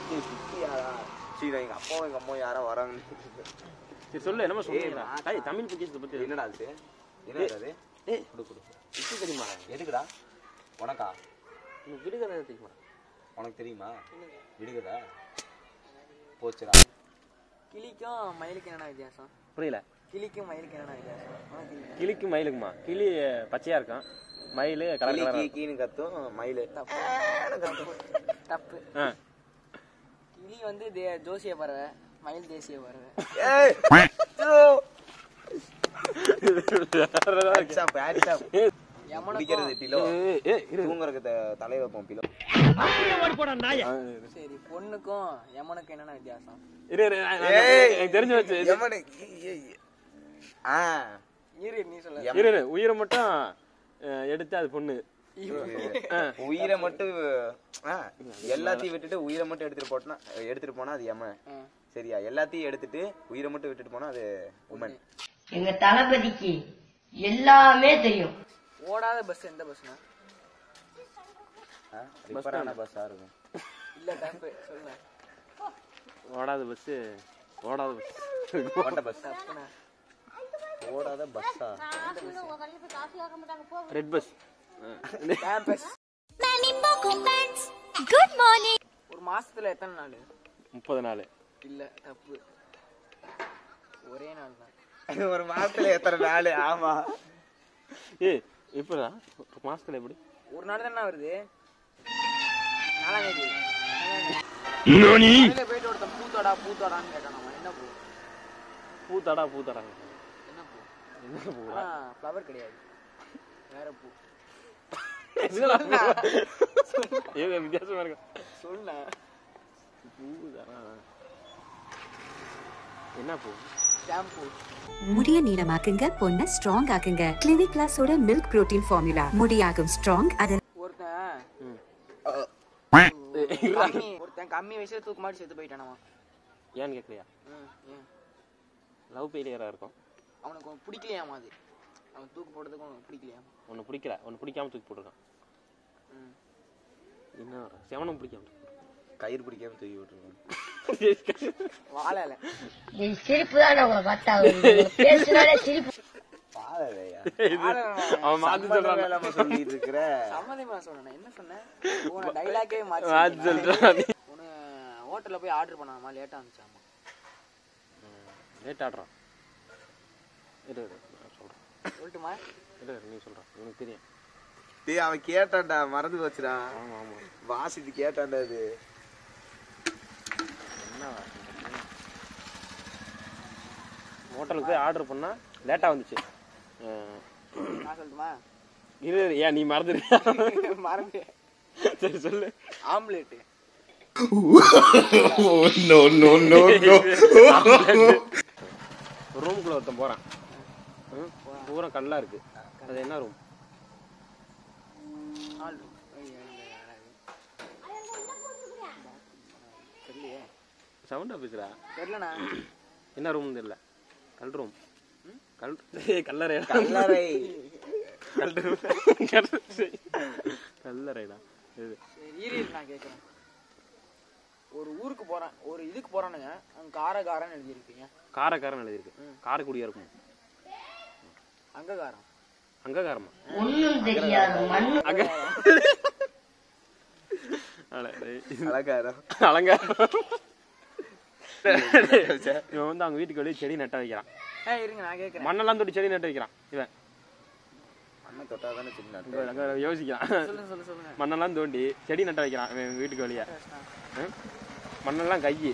சரி எங்க அப்பாவும் எங்க அம்மாவும் யாரோ வராங்க. சரி சொல்லு என்னமா சொல்றீங்க? டேய் தமிழ் புக்கிஸ் பத்தி என்னடா அது? என்னடா அது? டேய் குடு. இது தெரியுமா? எதுக்குடா? உனக்கா? உனக்கு விடுகதை தெரியுமா? உனக்கு தெரியுமா? விடுகதை? போச்சுடா. கிளிக்கும் மயிலுக்கு என்னடா வித்தியாசம்? புரியல. கிளிக்கும் மயிலுக்கு என்னடா வித்தியாசம்? கிளிக்கும் மயிலுக்குமா? கிளி பச்சையா இருக்கும், மயில் கலர் கலரா கீனு கத்தும், மயில் தப்பு. கிளி வந்து ஜோசிய பறவை, மயில் தேசிய பறவை. தலை வைப்போம் பிலோ. சரி பொண்ணுக்கும் யமனுக்கும் என்னென்ன வித்தியாசம்? தெரிஞ்சு வச்சு நீ சொல்ல. உயிரை மட்டும் எடுத்து அது பொண்ணு, உயிரை மட்டும் எல்லாத்தையும் விட்டுட்டு உயிரை மட்டும் எடுத்துட்டு போனா அது யமன். சரியா? எல்லாத்தையும் எடுத்துட்டு உயிரை மட்டும் விட்டுட்டு போனா அது உமன். எங்க தளபதிக்கு எல்லாமே தெரியும். ஓடாத பஸ் எந்த பஸ்னா? ரிப்பேரான பஸ்ஸா இருக்கும். இல்ல தப்பு சொல்லுங்க. ஓடாத பஸ், ஓடாத பஸ், ஓட்ட பஸ். தப்புனா ஓடாத பஸ்ஸா? Red bus. Campus. Good morning. ஒரு மாசத்துல எத்தனை நாள்? 30 நாள். இல்ல தப்பு, ஒரே நாள் தான். ஒரு மாசத்துல எத்தனை நாள்? ஆமா. ஏய் எப்படா ஒரு மாசத்துல எப்படி? ஒரு நாள் தானே வருது. நாளானேதி நானி போயிட்டு ஒருத்தன் பூத்தோடான்னு கேட்டான். என்ன பூ? பூத்தாடா என்ன பூ? என்ன பூ? ஃப்ளவர் கிடையாது, வேற பூ. ஏன் வித்தியாசமா இருக்கு? சொல்ல. பூதானா? என்ன பூ? ஷாம்பு. முடிய நீளமாக்குங்க, பொண்ண ஸ்ட்ராங் ஆக்குங்க. கிளினிக் கிளாஸோட மில்க் புரோட்டீன் ஃபார்முலா முடியாகும் ஸ்ட்ராங். ஒருத்தன் கம்மி வயசுல தூக்கு மாட்டி செத்து போயிட்டானவா? ஏன்னு கேட்கலையா? லவ் ஃபெயிலியரா இருக்கும். அவனுக்கு பிடிக்கலையாமா, அது அவன் தூக்கு போடுறதுக்கு அவனுக்கு பிடிக்கலையாமா. ஒன்னு பிடிக்கல, ஒன்னு பிடிக்காம தூக்கி போட்டுருக்கான். என்ன செவனும் பிடிக்காம கயிறு பிடிக்காம தூக்கி விட்டுருக்கான். வாழல. சிரிப்பு தான் உங்களை பார்த்தா பேசுனாலே சிரிப்பு. அவன் மாத்தி சொல்றான். சொல்லிட்டு இருக்கிற சம்மதமா சொன்னேன். என்ன சொன்னேன்? உன டைலாக்கே மாத்தி சொல்றான். உன ஹோட்டல்ல போய் ஆர்டர் பண்ணாமா, லேட்டா வந்துச்சாமா. லேட் ஆடுறான். இரு சொல்றேன். சொல்லட்டுமா? இல்ல நீ சொல்ற, உனக்கு தெரியும். டேய் அவன் கேட்டான்டா, மறந்து போச்சுடா. ஆமா ஆமா வாசிட்டு கேட்டான்டா. அது என்ன ஹோட்டலுக்கு போய் ஆர்டர் பண்ணா லேட்டா வந்துச்சு. நான் சொல்லட்டுமா? இரு ஏன் நீ மறந்துடுறியா? மறந்து. சரி சொல்லு. Omelette. No no no no. ரூம்குள்ள ஒருத்தன் போறான், பூரா கல்லா இருக்கு. அது என்ன ரூம்? சவுண்டா பேசுறா. தெரியலண்ணா. என்ன ரூம் தெரியல. கல் ரூம். கல்லறை. கல்லறை. கல்லறைடா. சரி நான் கேக்குறேன். ஒரு ஊருக்கு போறேன், ஒரு இதுக்கு போறானுங்க, அங்க காரகாரன்னு எழுதி இருப்பீங்க. காரக்காரன் எழுதி இருக்கு. காரக்குடியா இருக்கும். அங்ககாரம். அங்ககாரமா? ஒண்ணும் தெரியாது மண்ணு. அலங்காரம். அலங்காரம். இவன் வந்து அவங்க வீட்டுக்கு வெளியே செடி நட்ட வைக்கிறான். இருங்க நான் கேக்குறேன். மண்ணெல்லாம் தொட்டி செடி நட்டு வைக்கிறான் இவன். மண்ணை தொட்டாதானே செடி நட்டு. யோசிக்கிறான். சொல்லுங்க. மண்ணெல்லாம் தோண்டி செடி நட்ட வைக்கிறான் இவன் வீட்டுக்கு வெளியே. மண்ணெல்லாம் கையி.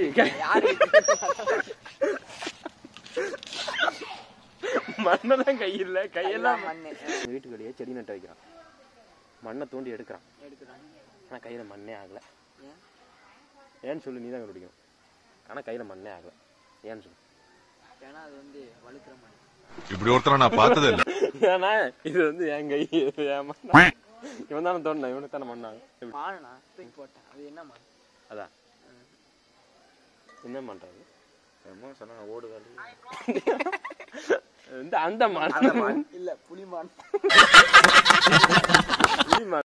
மண்ணெல்லாம் கை இல்ல, கையெல்லாம் மண்ணு. வீட்டுக்கு வெளியே செடி நட்டு வைக்கிறான். மண்ணை தோண்டி எடுக்கிறான். ஆனா கையில மண்ணே ஆகல. ஏன்னு சொல்லு, நீதான் கண்டுபிடிக்கும். ஆனா கையில மண்ணே ஆகல. ஏன்னு சொல்லு. ஏன்னா அது வந்து வழுக்கிற மண். இப்படி ஒருத்தர நான் பார்த்ததே இல்ல. ஏன்னா இது வந்து என் கை, இவன் தானே தோண்டினா, இவனுக்கு தானே மண்ணாகும். மானா தூக்கி போட்டேன். அது என்ன மண்? அதான் என்ன பண்றது? சொன்னா ஓடுகாலி. அந்த மான் இல்ல புலிமான். புலிமான்.